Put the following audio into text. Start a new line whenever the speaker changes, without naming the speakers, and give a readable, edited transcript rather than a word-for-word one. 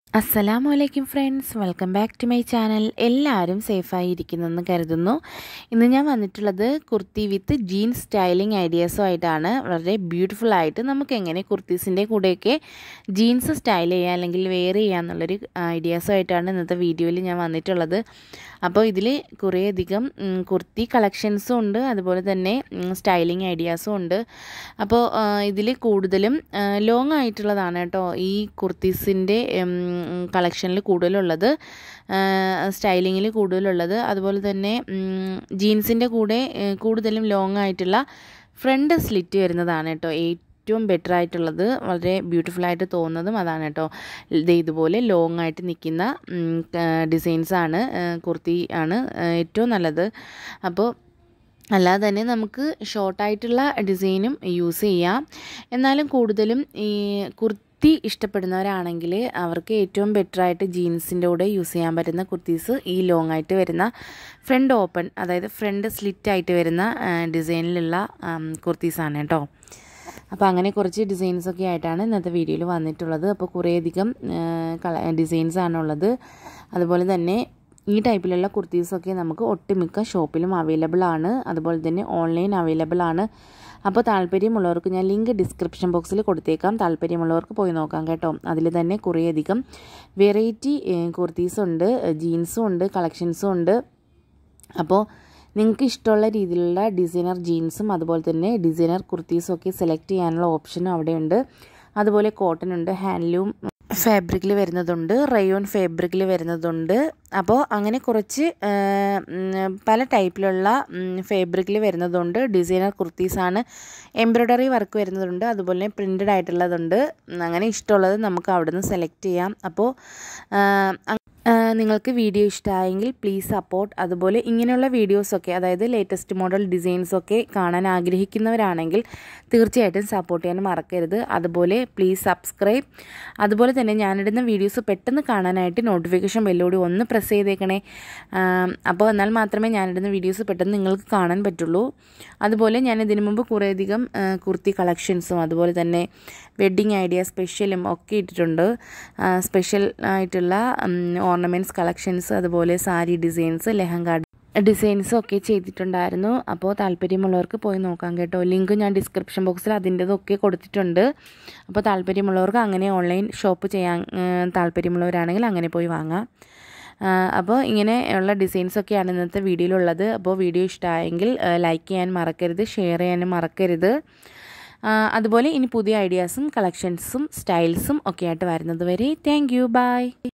അസ്സലാമലൈക്കും friends, welcome back to my channel. എല്ലാവരും സേഫായിരിക്കുന്നെന്ന് കരുതുന്നു. ഇന്ന് ഞാൻ വന്നിട്ടുള്ളത് കുർത്തി വിത്ത് ജീൻസ് സ്റ്റൈലിംഗ് ഐഡിയാസുമായിട്ടാണ്. വളരെ ബ്യൂട്ടിഫുൾ ആയിട്ട് നമുക്ക് എങ്ങനെ കുർത്തീസിൻ്റെ കൂടെയൊക്കെ ജീൻസ് സ്റ്റൈൽ ചെയ്യുക അല്ലെങ്കിൽ വെയർ ചെയ്യുക എന്നുള്ളൊരു ഐഡിയാസുമായിട്ടാണ് ഇന്നത്തെ വീഡിയോയിൽ ഞാൻ വന്നിട്ടുള്ളത്. അപ്പോൾ ഇതിൽ കുറേയധികം കുർത്തി കളക്ഷൻസും ഉണ്ട്, അതുപോലെ തന്നെ സ്റ്റൈലിംഗ് ഐഡിയാസും ഉണ്ട്. അപ്പോൾ ഇതിൽ കൂടുതലും ലോങ് ആയിട്ടുള്ളതാണ് കേട്ടോ ഈ കുർത്തീസിൻ്റെ കളക്ഷനിൽ കൂടുതലുള്ളത്, സ്റ്റൈലിങ്ങിൽ കൂടുതലുള്ളത്. അതുപോലെ തന്നെ ജീൻസിൻ്റെ കൂടെ കൂടുതലും ലോങ് ആയിട്ടുള്ള ഫ്രണ്ട് സ്ലിറ്റ് വരുന്നതാണ് കേട്ടോ ഏറ്റവും ബെറ്റർ ആയിട്ടുള്ളത്. വളരെ ബ്യൂട്ടിഫുള്ളായിട്ട് തോന്നുന്നതും അതാണ് കേട്ടോ. ഇതുപോലെ ലോങ് ആയിട്ട് നിൽക്കുന്ന ഡിസൈൻസാണ്, കുർത്തി ആണ് ഏറ്റവും നല്ലത്. അപ്പോൾ അല്ലാതെ തന്നെ നമുക്ക് ഷോർട്ടായിട്ടുള്ള ഡിസൈനും യൂസ് ചെയ്യാം. എന്നാലും കൂടുതലും ഈ കുർത്തി ഇഷ്ടപ്പെടുന്നവരാണെങ്കിൽ അവർക്ക് ഏറ്റവും ബെറ്ററായിട്ട് ജീൻസിൻ്റെ കൂടെ യൂസ് ചെയ്യാൻ പറ്റുന്ന കുർത്തീസ് ഈ ലോങ് ആയിട്ട് വരുന്ന ഫ്രണ്ട് ഓപ്പൺ, അതായത് ഫ്രണ്ട് സ്ലിറ്റായിട്ട് വരുന്ന ഡിസൈനിലുള്ള കുർത്തീസാണ് കേട്ടോ. അപ്പോൾ അങ്ങനെ കുറച്ച് ഡിസൈൻസൊക്കെ ആയിട്ടാണ് ഇന്നത്തെ വീഡിയോയിൽ വന്നിട്ടുള്ളത്. അപ്പോൾ കുറേയധികം ഡിസൈൻസാണുള്ളത്. അതുപോലെ തന്നെ ഈ ടൈപ്പിലുള്ള കുർത്തീസൊക്കെ നമുക്ക് ഒട്ടുമിക്ക ഷോപ്പിലും അവൈലബിൾ ആണ്, അതുപോലെ തന്നെ ഓൺലൈൻ അവൈലബിൾ ആണ്. അപ്പോൾ താല്പര്യമുള്ളവർക്ക് ഞാൻ ലിങ്ക് ഡിസ്ക്രിപ്ഷൻ ബോക്സിൽ കൊടുത്തേക്കാം, താല്പര്യമുള്ളവർക്ക് പോയി നോക്കാം കേട്ടോ. അതിൽ തന്നെ കുറേയധികം വെറൈറ്റി കുർത്തീസുണ്ട്, ജീൻസും ഉണ്ട്, കളക്ഷൻസും ഉണ്ട്. അപ്പോൾ നിങ്ങൾക്ക് ഇഷ്ടമുള്ള രീതിയിലുള്ള ഡിസൈനർ ജീൻസും അതുപോലെ തന്നെ ഡിസൈനർ കുർത്തീസും ഒക്കെ സെലക്ട് ചെയ്യാനുള്ള ഓപ്ഷനും അവിടെയുണ്ട്. അതുപോലെ കോട്ടൺ ഉണ്ട്, ഹാൻഡ്ലൂം ഫാബ്രിക്കിൽ വരുന്നതുണ്ട്, റയോൺ ഫാബ്രിക്കിൽ വരുന്നതുണ്ട്. അപ്പോൾ അങ്ങനെ കുറച്ച് പല ടൈപ്പിലുള്ള ഫാബ്രിക്കിൽ വരുന്നതുണ്ട്. ഡിസൈനർ കുർത്തീസാണ്, എംബ്രോയ്ഡറി വർക്ക് വരുന്നതുണ്ട്, അതുപോലെ പ്രിൻറ്റഡ് ആയിട്ടുള്ളതുണ്ട്. അങ്ങനെ ഇഷ്ടമുള്ളത് നമുക്ക് അവിടെ നിന്ന് സെലക്ട് ചെയ്യാം. അപ്പോൾ നിങ്ങൾക്ക് വീഡിയോ ഇഷ്ടമായെങ്കിൽ പ്ലീസ് സപ്പോർട്ട്. അതുപോലെ ഇങ്ങനെയുള്ള വീഡിയോസൊക്കെ, അതായത് ലേറ്റസ്റ്റ് മോഡൽ ഡിസൈൻസൊക്കെ കാണാൻ ആഗ്രഹിക്കുന്നവരാണെങ്കിൽ തീർച്ചയായിട്ടും സപ്പോർട്ട് ചെയ്യാൻ മറക്കരുത്. അതുപോലെ പ്ലീസ് സബ്സ്ക്രൈബ്. അതുപോലെ തന്നെ ഞാനിടുന്ന വീഡിയോസ് പെട്ടെന്ന് കാണാനായിട്ട് നോട്ടിഫിക്കേഷൻ ബെല്ലോടി ഒന്ന് പ്രസ് ചെയ്തേക്കണേ. അപ്പോൾ എന്നാൽ മാത്രമേ ഞാനിടുന്ന വീഡിയോസ് പെട്ടെന്ന് നിങ്ങൾക്ക് കാണാൻ പറ്റുള്ളൂ. അതുപോലെ ഞാൻ ഇതിനു മുമ്പ് കുറേയധികം കുർത്തി കളക്ഷൻസും അതുപോലെ തന്നെ വെഡ്ഡിങ് ഐഡിയ സ്പെഷ്യലും ഒക്കെ ഇട്ടിട്ടുണ്ട്. സ്പെഷ്യൽ ആയിട്ടുള്ള ഓർണമെൻറ്റ്സ് കളക്ഷൻസ്, അതുപോലെ സാരി ഡിസൈൻസ്, ലെഹങ്ക ഡിസൈൻസും ഒക്കെ ചെയ്തിട്ടുണ്ടായിരുന്നു. അപ്പോൾ താല്പര്യമുള്ളവർക്ക് പോയി നോക്കാം കേട്ടോ. ലിങ്ക് ഞാൻ ഡിസ്ക്രിപ്ഷൻ ബോക്സിൽ അതിൻ്റെതൊക്കെ കൊടുത്തിട്ടുണ്ട്. അപ്പോൾ താല്പര്യമുള്ളവർക്ക് അങ്ങനെ ഓൺലൈൻ ഷോപ്പ് ചെയ്യാൻ താല്പര്യമുള്ളവരാണെങ്കിൽ അങ്ങനെ പോയി വാങ്ങാം. അപ്പോൾ ഇങ്ങനെയുള്ള ഡിസൈൻസൊക്കെയാണ് ഇന്നത്തെ വീഡിയോയിലുള്ളത്. അപ്പോൾ വീഡിയോ ഇഷ്ടമായെങ്കിൽ ലൈക്ക് ചെയ്യാൻ മറക്കരുത്, ഷെയർ ചെയ്യാനും മറക്കരുത്. അതുപോലെ ഇനി പുതിയ ഐഡിയാസും കളക്ഷൻസും സ്റ്റൈൽസും ഒക്കെ ആയിട്ട് വരുന്നത് വരെ താങ്ക് യു, ബൈ.